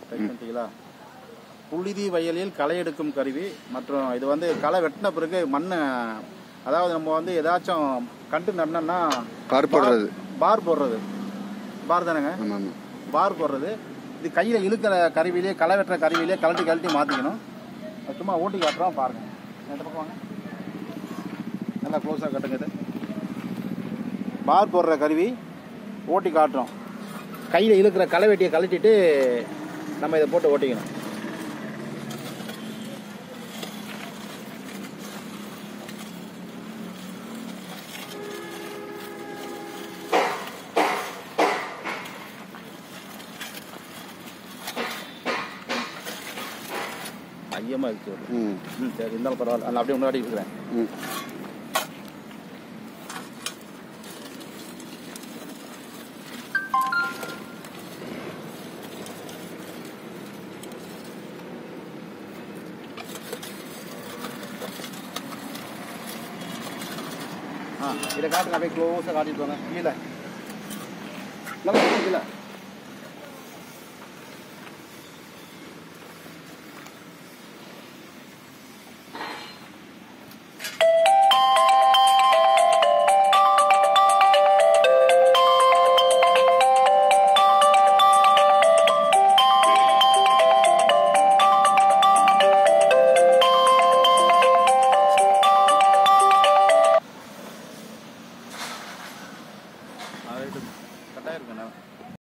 பண்ணிட்டீங்களா? புழுதி வயலில் களை எடுக்கும் கருவி மற்றும் இது வந்து களை வெட்டின பிறகு மண், அதாவது நம்ம வந்து ஏதாச்சும் கண்டு நடனம்னா பார் போடுறது, பார் போடுறது, பார் தானேங்க, பார் போடுறது. இது கையில் இழுக்கிற கருவிலே, களை வெட்டுற கருவிலே கழட்டி கழட்டி மாற்றிக்கணும். சும்மா ஓட்டி காட்டுறோம் பாருங்க. இந்த பக்கம் வாங்க, நல்லா க்ளோஸாக கட்டுங்க. இது பார் போடுற கருவி, ஓட்டி காட்டுறோம். கையில் இழுக்கிற களை வெட்டியை கழட்டிட்டு நம்ம இதை போட்டு ஓட்டிக்கணும். ஐயமாக இருக்கு. சரி, இருந்தாலும் பரவாயில்ல. நான் அப்படியே முன்னாடி இருக்கிறேன். இதை காட்டுங்க, அப்படியே க்ளோஸாக காட்டிட்டு வாங்க. கீழே கீழே